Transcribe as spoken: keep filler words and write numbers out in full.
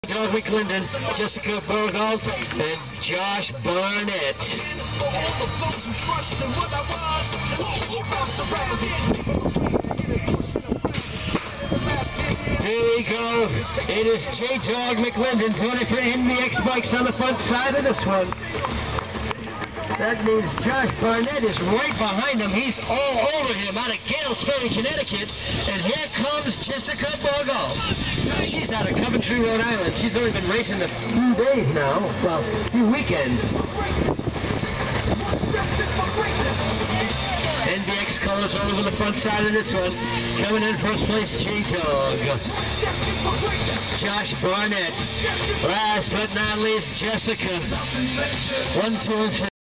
Dog McClendon, Jessica Burgold, and Josh Barnett. Here we go. It is J-Dog McClendon, twenty-three N B X bikes on the front side of this one. That means Josh Barnett is right behind him. He's all over him out of Gales Ferry, Connecticut. And here comes Jessica Burgold. She's out of Coventry, Rhode Island. She's only been racing a few days now. Well, a few weekends. N B X colors all over the front side of this one. Coming in first place, J-Dog. Josh Barnett. Last but not least, Jessica. One, two, and three.